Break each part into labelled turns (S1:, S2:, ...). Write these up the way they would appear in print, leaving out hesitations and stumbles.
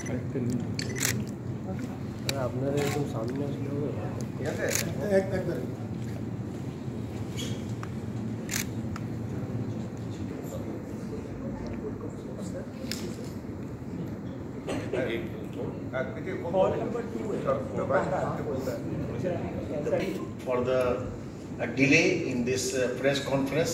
S1: আপনারা একদম সামনে আসলে হবে একবার
S2: For the delay in this press conference,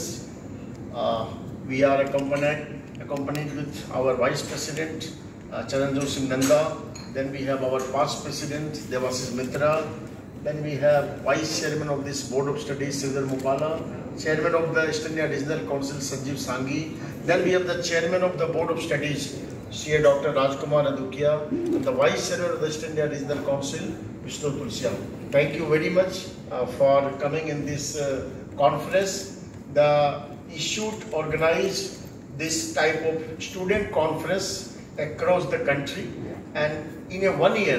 S2: we are accompanied with our Vice President Charanjit Singh Nanda. Then we have our past President Devashish Mitra. Then we have Vice Chairman of this Board of Studies Sridhar Mupala, Chairman of the East India Regional Council Sanjeev Sanghi. Then we have the Chairman of the Board of Studies CA Dr. Rajkumar Adukia, and the Vice Chairman of the East India Regional Council Vishnu Tulsia. Thank you very much for coming in this conference. The institute organized this type of student conference across the country, and in a 1 year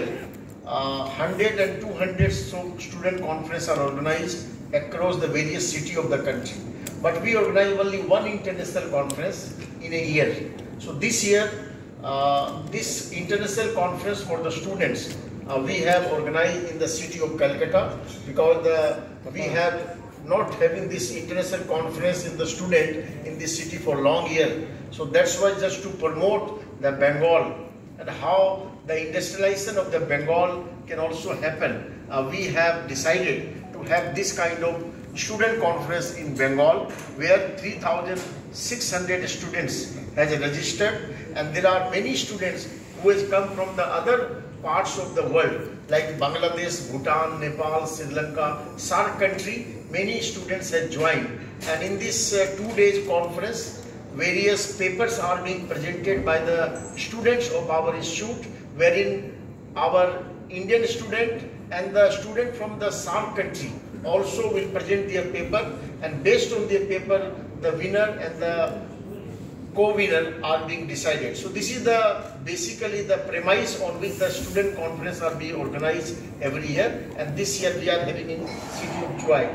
S2: 100 and 200 student conferences are organized across the various cities of the country, but we organize only one international conference in a year. So this year this international conference for the students we have organized in the city of Calcutta, because we have not having this international conference in the student in this city for long year. So that's why, just to promote the Bengal and how the industrialization of the Bengal can also happen, we have decided to have this kind of student conference in Bengal, where 3,600 students has registered, and there are many students who has come from the other parts of the world like Bangladesh, Bhutan, Nepal, Sri Lanka, SAARC country. Many students have joined, and in this 2 days conference, various papers are being presented by the students of our institute, wherein our Indian student and the student from the SAARC country also will present their paper, and based on their paper, the winner and the co-winner are being decided. So this is basically the premise on which the student conference are being organized every year, and this year we are having in city of Chuai.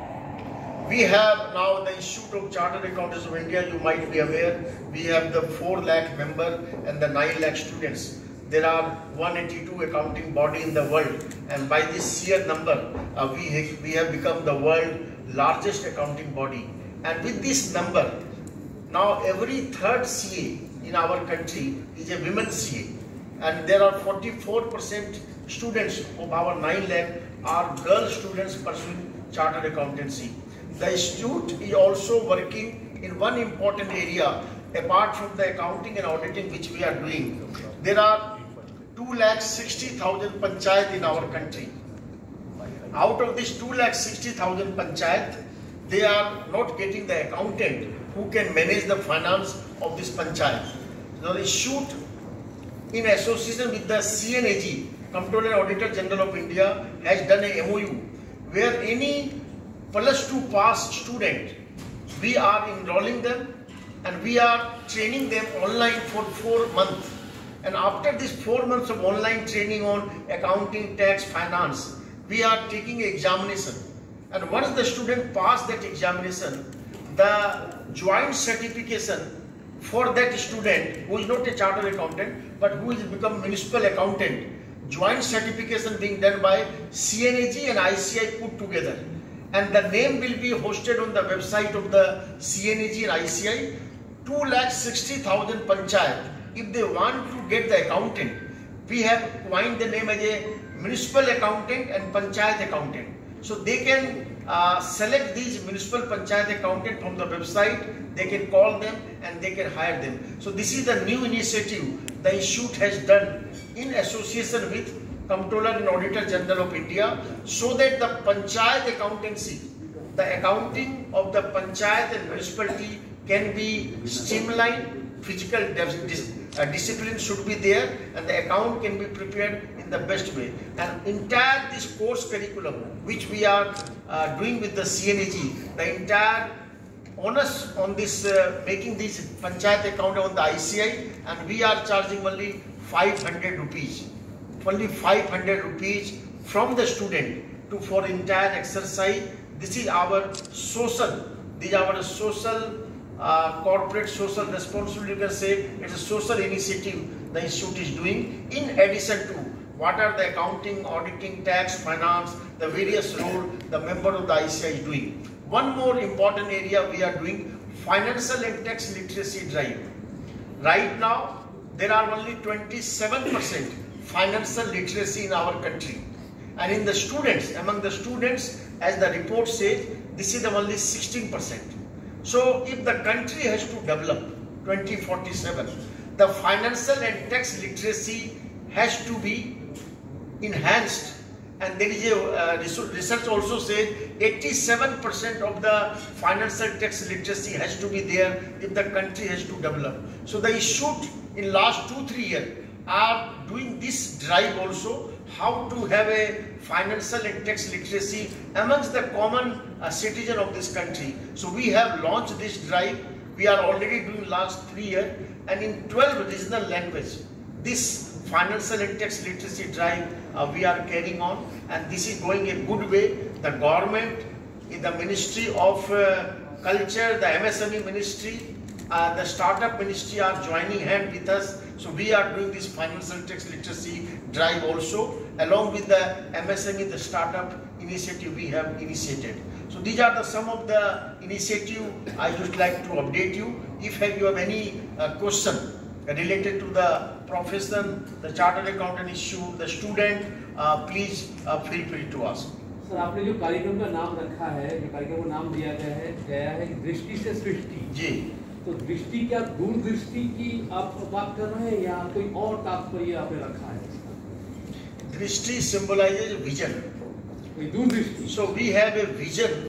S2: We have now the Institute of Chartered Accountants of India. You might be aware, we have the 4 lakh member and the 9 lakh students. There are 182 accounting body in the world, and by this sheer number we have become the world largest accounting body. And with this number, now every 3rd CA in our country is a women CA, and there are 44% students of our 9 lakh are girl students pursuing chartered accountancy. The institute is also working in one important area apart from the accounting and auditing which we are doing. There are 2,60,000 panchayat in our country. Out of this 2,60,000 panchayat, they are not getting the accountant who can manage the finance of this panchayat. Now the institute, in association with the CNAG, Comptroller and Auditor General of India, has done a MOU where any +2 pass student, we are enrolling them and we are training them online for 4 months. And after this 4 months of online training on accounting, tax, finance, we are taking an examination. And once the student pass that examination, the joint certification for that student who is not a chartered accountant but who is become municipal accountant, joint certification being done by CNAG and ICI put together, and the name will be hosted on the website of the CNAG and ICI. 2,60,000 panchayat, if they want to get the accountant, we have coined the name as a municipal accountant and panchayat accountant. So they can select these municipal panchayat accountant from the website, they can call them and they can hire them. So this is the new initiative the institute has done in association with Comptroller and Auditor General of India, so that the panchayat accountancy, the accounting of the panchayat and municipality can be streamlined, physical discipline should be there, and the account can be prepared in the best way. And entire this course curriculum which we are doing with the CNAG, the entire onus on this making this panchayat account on the ICI, and we are charging only 500 rupees. Only 500 rupees from the student for entire exercise. This is our social corporate social responsibility. You can say it's a social initiative the institute is doing in addition to what are the accounting, auditing, tax, finance, the various role the member of the ICI is doing. One more important area we are doing, financial and tax literacy drive. Right now, there are only 27% financial literacy in our country. And in the students, among the students, as the report says, this is only 16%. So if the country has to develop 2047, the financial and tax literacy has to be enhanced. And there is a research also says 87% of the financial tax literacy has to be there if the country has to develop. So the institute in last 2-3 years are doing this drive also, how to have a financial and tax literacy amongst the common citizen of this country. So we have launched this drive. We are already doing last 3 years, and in 12 regional languages, this financial and tax literacy drive we are carrying on, and this is going a good way. The government, in the Ministry of Culture, the MSME Ministry, the Startup Ministry are joining hand with us. So we are doing this financial tax literacy drive also, along with the MSME, the startup initiative we have initiated. So these are some of the initiatives I would like to update you. If you have any question related to the profession, the chartered accountant issue, the student, please feel free to ask.
S3: Sir, आपने जो कार्यक्रम का नाम रखा है, जो कार्यक्रम का नाम दिया गया है दृष्टि से सृष्टि जी, तो दृष्टि क्या दूरदृष्टि की आप बात कर रहे हैं या कोई और तात्पर्य आपने रखा है इसका?
S2: दृष्टि symbolizes vision.
S3: दूरदृष्टि.
S2: So we have a vision